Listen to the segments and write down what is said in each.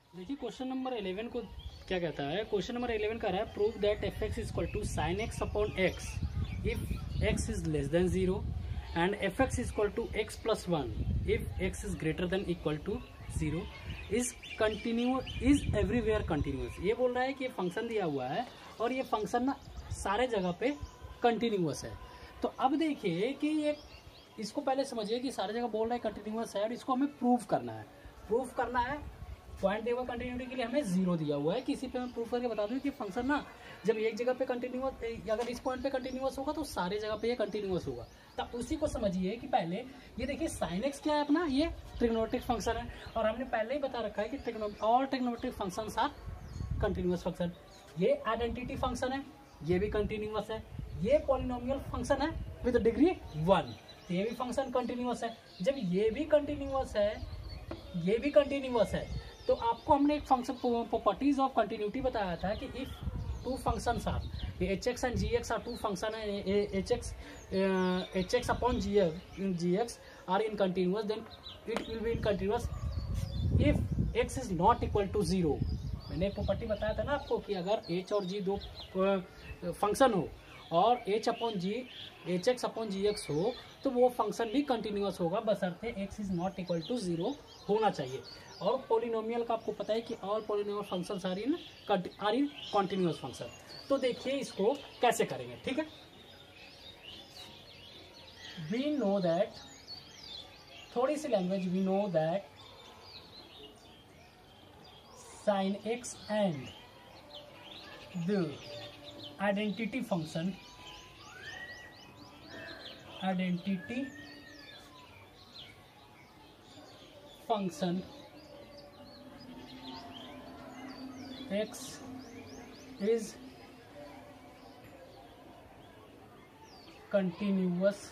देखिए question number 11 को क्या कहता है। क्वेश्चन नंबर 11 कह रहा है prove that f x is equal to sine x upon x if x is less than 0 and f x is equal to x plus 1 if x is greater than equal to 0 is everywhere continuous. ये बोल रहा है कि ये function दिया हुआ है और ये फंक्शन ना सारे जगह पे कंटिन्यूअस है। तो अब देखिए कि ये इसको पहले समझिए कि सारे जगह बोल रहा है कंटिन्यूअस है और इसको हमें प्रूव करना है। प्रूव करना है पॉइंट दिया हुआ कंटिन्यूटी के लिए हमें 0 दिया हुआ है। किसी पे मैं प्रूफ करके बता दूं कि फंक्शन ना जब एक जगह पे कंटिन्यूअस, अगर इस पॉइंट पे कंटिन्यूअस होगा तो सारे जगह पे ये कंटिन्यूअस होगा। तब उसी को समझिए कि पहले ये देखिए साइन एक्स क्या है अपना, ये ट्रिग्नोमेट्रिक फंक्शन है और हमने पहले ही बता रखा है कि all trigonometric functions are continuous function. ये आइडेंटिटी फंक्शन है, ये भी कंटिन्यूअस है। ये पॉलिनोमियल फंक्शन है विद डिग्री 1, ये भी फंक्शन कंटिन्यूअस है। जब ये भी कंटिन्यूअस है, ये भी कंटिन्यूअस है, तो आपको हमने एक फंक्शन प्रॉपर्टीज ऑफ कंटिन्यूटी बताया था कि if two functions are h x and g x are two function है, h x upon g x are in continuous then it will be in continuous if x is not equal to 0। मैंने एक property बताया था ना आपको कि अगर H और जी दो फंक्शन हो और h x upon g x हो तो वो फंक्शन भी कंटिन्यूअस होगा बशर्ते x is not equal to 0 होना चाहिए। और पॉलिनोमियल का आपको पता है कि all polynomial functions are in continuous function. तो देखिए इसको कैसे करेंगे, ठीक है। वी नो दैट, थोड़ी सी language, we know that sine x and the identity function x is continuous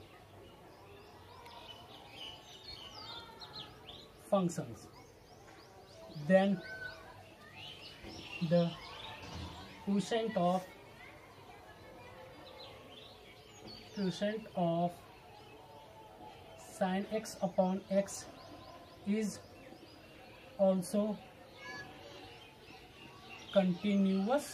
functions, then the quotient of sin x upon x is also continuous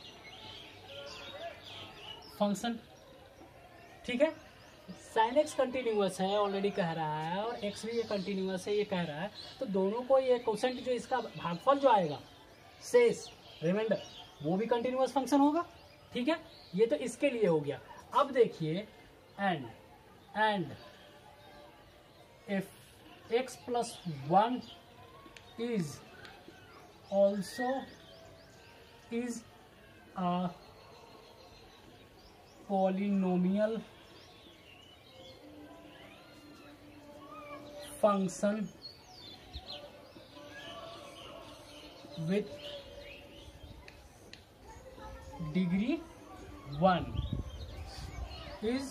function, ठीक है। sin x कंटिन्यूअस है already कह रहा है और x भी ये continuous है ये कह रहा है, तो दोनों को ये क्वोशेंट जो इसका भागफल जो आएगा शेष रिमाइंडर वो भी कंटिन्यूअस फंक्शन होगा, ठीक है। ये तो इसके लिए हो गया। अब देखिए and if x plus 1 is also is a polynomial function with degree 1 is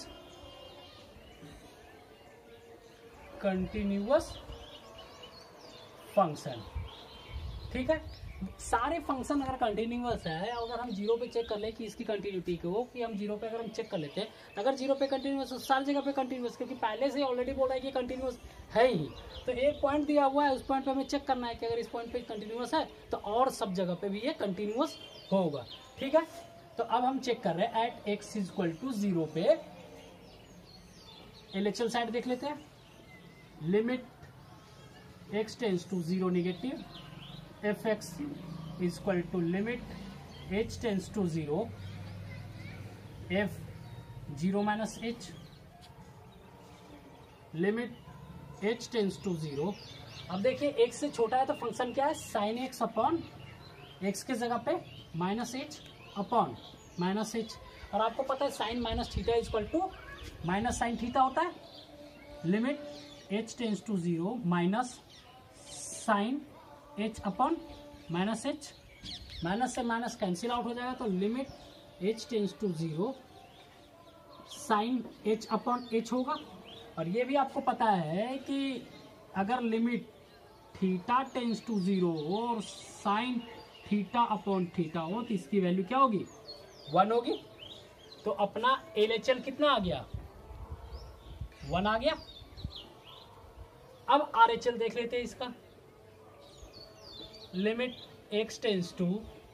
continuous function, ठीक है। सारे फंक्शन अगर कंटिन्यूअस है, अगर हम 0 पे चेक कर ले कि इसकी कंटिन्यूटी को, कि हम 0 पे अगर हम चेक कर लेते हैं, अगर 0 पे कंटिन्यूअस तो सारी जगह पे कंटिन्यूअस, क्योंकि पहले से ऑलरेडी बोल रहा है कि कंटिन्यूअस है ही। तो एक पॉइंट दिया हुआ है, उस पॉइंट पे हमें चेक करना है कि अगर इस पॉइंट पे कंटिन्यूअस है तो और सब जगह पे भी ये कंटिन्यूअस होगा, ठीक है। तो अब हम चेक कर रहे हैं at x is equal to 0 पे एलएचएल साइड देख लेते हैं। Limit x tends to 0 negative f x is equal to limit h tends to 0 f 0 minus h limit h tends to 0। अब देखिए x से छोटा है तो फंक्शन क्या है, साइन एक्स अपॉन एक्स के जगह पे minus h upon minus h, और आपको पता है sine minus theta is equal to minus sine theta होता है। Limit h tends to 0 minus sine h upon minus h, minus से माइनस कैंसिल आउट हो जाएगा, तो limit h tends to 0 sine h upon h होगा। और ये भी आपको पता है कि अगर लिमिट थीटा टेंस टू 0 हो और साइन थीटा अपॉन थीटा हो तो इसकी वैल्यू क्या होगी, 1 होगी। तो अपना LHL कितना आ गया, 1 आ गया। अब RHL देख लेते हैं इसका। Limit x tends to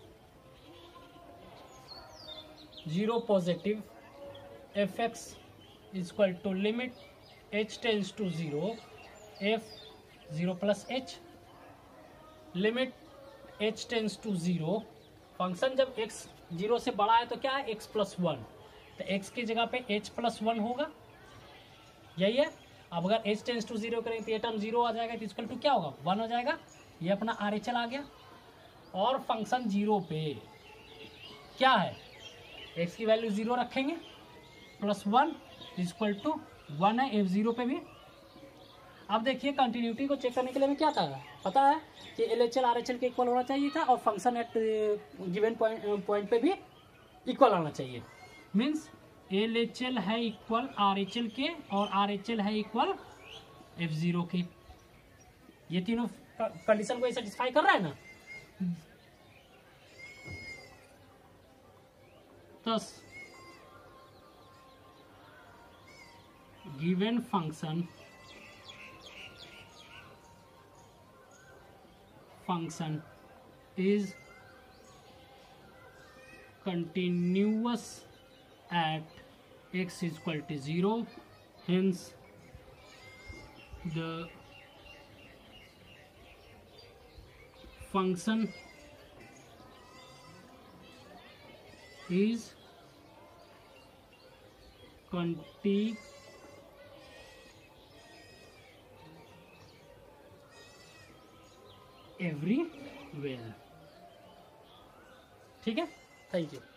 0 positive fx equal to limit h tends to 0 f 0 plus h, limit h tends to 0। Function जब x 0 से बड़ा है तो क्या है, x प्लस 1, तो x की जगह पे h प्लस 1 होगा, यही है। अब अगर h टेंस टू 0 करेंगे तो ये टर्म 0 आ जाएगा, तो इक्वल टू क्या होगा, 1 हो जाएगा। ये अपना RHL आ गया। और फंक्शन 0 पे क्या है, x की वैल्यू 0 रखेंगे, प्लस 1 इक्वल टू 1 है f0 पे भी। अब देखिए कंटिन्यूटी को चेक करने के लिए हमें क्या था, पता है कि LHL RHL के इक्वल होना चाहिए था और फंक्शन एट गिवन पॉइंट पे भी इक्वल आना चाहिए। मीन्स LHL है इक्वल RHL के और RHL है इक्वल f0 के। ये तीनों कंडीशन को सेटिस्फाई कर रहा है ना। thus given function is continuous at x equal to 0, hence the function is everywhere। ठीक है, थैंक यू।